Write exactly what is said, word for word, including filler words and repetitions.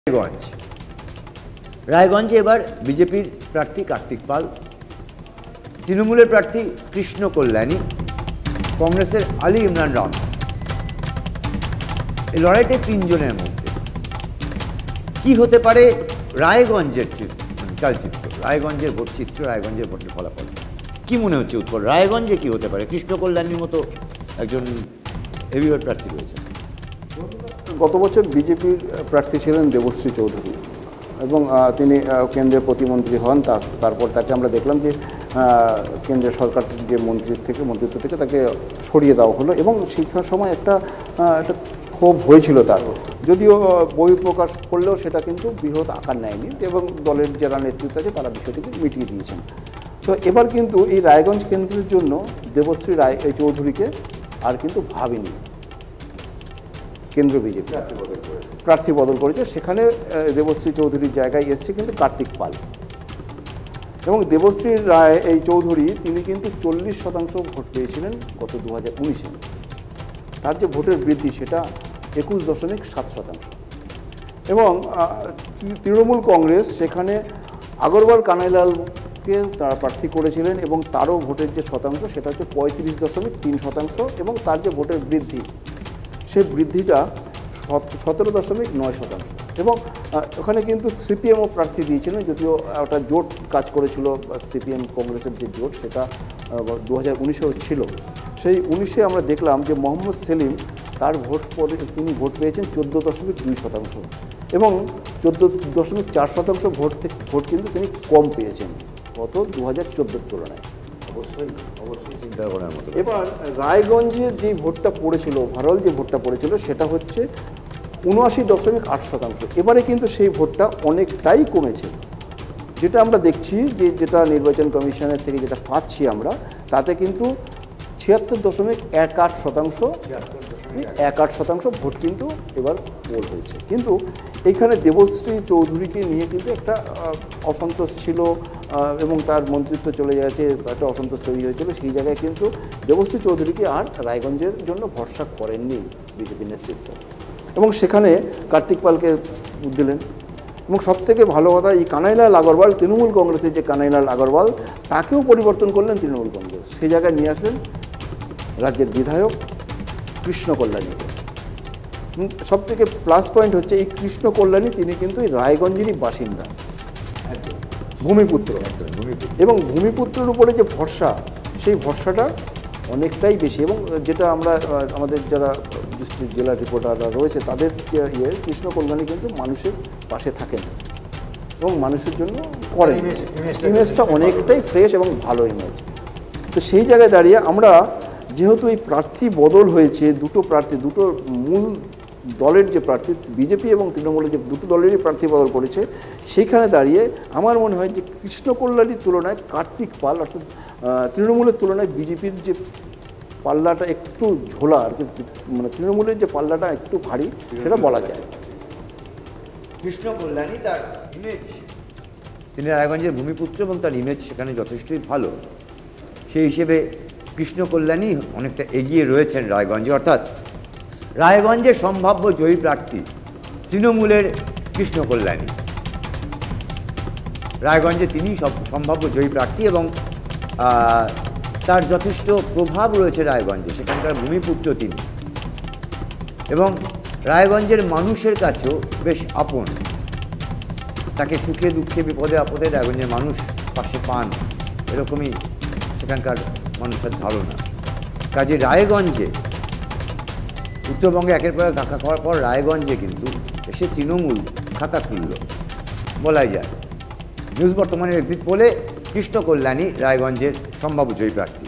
রায়গঞ্জ রায়গঞ্জে এবার বিজেপির প্রার্থী কার্তিক পাল, তৃণমূলের প্রার্থী কৃষ্ণ কল্যাণী, কংগ্রেসের আলী ইমরান রামস। এই লড়াইটা তিনজনের মধ্যে। কি হতে পারে রায়গঞ্জের চালচিত্র, রায়গঞ্জের ভোটচিত্র, রায়গঞ্জের ভোটের ফলাফল কি মনে হচ্ছে? উত্তর রায়গঞ্জে কি হতে পারে? কৃষ্ণ কল্যাণীর মতো একজন হেভিওয়েট প্রার্থী রয়েছে। গত বছর বিজেপির প্রার্থী ছিলেন দেবশ্রী চৌধুরী এবং তিনি কেন্দ্রের প্রতিমন্ত্রী হন। তারপর তাকে আমরা দেখলাম যে কেন্দ্রীয় সরকার যে মন্ত্রী থেকে মন্ত্রিত্ব থেকে তাকে সরিয়ে দেওয়া হলো এবং শিক্ষার সময় একটা একটা ক্ষোভ হয়েছিল তার, যদিও বই প্রকাশ করলেও সেটা কিন্তু বৃহৎ আকার নেয়নি এবং দলের যারা নেতৃত্ব আছে তারা বিষয়টিকে মিটিয়ে দিয়েছেন। তো এবার কিন্তু এই রায়গঞ্জ কেন্দ্রের জন্য দেবশ্রী রায় এই চৌধুরীকে আর কিন্তু ভাবেনি কেন্দ্র বিজেপি, প্রার্থী বদল করেছে। সেখানে দেবশ্রী চৌধুরীর জায়গায় এসছে কিন্তু কার্তিক পাল এবং দেবশ্রী রায় এই চৌধুরী তিনি কিন্তু চল্লিশ শতাংশ ভোট পেয়েছিলেন গত দু হাজার উনিশে। তার যে ভোটের বৃদ্ধি সেটা একুশ দশমিক সাত শতাংশ এবং তৃণমূল কংগ্রেস সেখানে আগরওয়াল কানাইলালকে তারা প্রার্থী করেছিলেন এবং তারও ভোটের যে শতাংশ সেটা হচ্ছে পঁয়ত্রিশ দশমিক তিন শতাংশ এবং তার যে ভোটের বৃদ্ধি সেই বৃদ্ধিটা সতেরো দশমিক নয় শতাংশ এবং ওখানে কিন্তু সিপিএমও প্রার্থী দিয়েছিলেন, যদিও একটা জোট কাজ করেছিল সিপিএম কংগ্রেসের যে জোট সেটা দু হাজার উনিশেও ছিল। সেই উনিশে আমরা দেখলাম যে মোহাম্মদ সেলিম তার ভোট পরে তিনি ভোট পেয়েছেন চোদ্দো দশমিক দুই শতাংশ এবং চোদ্দো দশমিক চার শতাংশ ভোট থেকে ভোট কিন্তু তিনি কম পেয়েছেন গত দু হাজার চোদ্দোর তুলনায়। অবশ্যই অবশ্যই চিন্তা করার মতো। এবার রায়গঞ্জে যে ভোটটা পড়েছিল, ওভারঅল যে ভোটটা পড়েছিল সেটা হচ্ছে উনআশি দশমিক আট শতাংশ। এবারে কিন্তু সেই ভোটটা অনেকটাই কমেছে, যেটা আমরা দেখছি যে যেটা নির্বাচন কমিশনের থেকে যেটা পাচ্ছি আমরা, তাতে কিন্তু ছিয়াত্তর দশমিক এক আট শতাংশ এক আট শতাংশ ভোট কিন্তু এবার পোল হয়েছে। কিন্তু এইখানে দেবশ্রী চৌধুরীকে নিয়ে কিন্তু একটা অসন্তোষ ছিল এবং তার মন্ত্রিত্ব চলে গেছে, একটা অসন্তোষ তৈরি হয়েছিল। সেই জায়গায় কিন্তু দেবশ্রী চৌধুরীকে আর রায়গঞ্জের জন্য ভরসা করেননি বিজেপি নেতৃত্ব এবং সেখানে কার্তিক পালকে দিলেন। এবং সবথেকে ভালো কথা, এই কানাইলাল আগরওয়াল, তৃণমূল কংগ্রেসের যে কানাইলাল আগরওয়াল, তাকেও পরিবর্তন করলেন তৃণমূল কংগ্রেস। সেই জায়গায় নিয়ে আসলেন রাজ্যের বিধায়ক কৃষ্ণ কল্যাণীকে। সবথেকে প্লাস পয়েন্ট হচ্ছে এই কৃষ্ণ কল্যাণী তিনি কিন্তু এই রায়গঞ্জেরই বাসিন্দা, ভূমিপুত্র এবং ভূমিপুত্রের উপরে যে ভরসা, সেই ভরসাটা অনেকটাই বেশি। এবং যেটা আমরা আমাদের যারা ডিস্ট্রিক্ট জেলা রিপোর্টাররা রয়েছে তাদের ইয়ে কৃষ্ণ কল্যাণী কিন্তু মানুষের পাশে থাকেন এবং মানুষের জন্য করেন। ইমেজটা অনেকটাই ফ্রেশ এবং ভালো ইমেজ। তো সেই জায়গায় দাঁড়িয়ে আমরা যেহেতু এই প্রার্থী বদল হয়েছে, দুটো প্রার্থী, দুটো মূল দলের যে প্রার্থী বিজেপি এবং তৃণমূলের যে দুটো দলেরই প্রার্থী বদল করেছে, সেইখানে দাঁড়িয়ে আমার মনে হয় যে কৃষ্ণ কল্যাণীর তুলনায় কার্তিক পাল, অর্থাৎ তৃণমূলের তুলনায় বিজেপির যে পাল্লাটা একটু ঝোলা আর কি, মানে তৃণমূলের যে পাল্লাটা একটু ভারী সেটা বলা যায়। কৃষ্ণ কল্যাণী তার ইমেজ, তিনি রায়গঞ্জের ভূমিপুত্র এবং তার ইমেজ সেখানে যথেষ্টই ভালো। সেই হিসেবে কৃষ্ণ কল্যাণী অনেকটা এগিয়ে রয়েছেন রায়গঞ্জে, অর্থাৎ রায়গঞ্জের সম্ভাব্য জয়ী প্রার্থী তৃণমূলের কৃষ্ণ কল্যাণী। রায়গঞ্জে তিনি সব সম্ভাব্য জয়ী প্রার্থী এবং তার যথেষ্ট প্রভাব রয়েছে রায়গঞ্জে, সেখানকার ভূমিপুত্র তিনি এবং রায়গঞ্জের মানুষের কাছেও বেশ আপন। তাকে সুখে দুঃখে বিপদে আপদে রায়গঞ্জের মানুষ পাশে পান, এরকমই সেখানকার মানুষের ধারণা। কাজে রায়গঞ্জে উত্তরবঙ্গে একের পর এক ধাক্কা খাওয়ার পর রায়গঞ্জে কিন্তু এসে তৃণমূল খাতা খুলল বলাই যায়। নিউজ বর্তমানের এক্সিট পোলে কৃষ্ণ কল্যাণী রায়গঞ্জের সম্ভাব্য জয়ী প্রার্থী।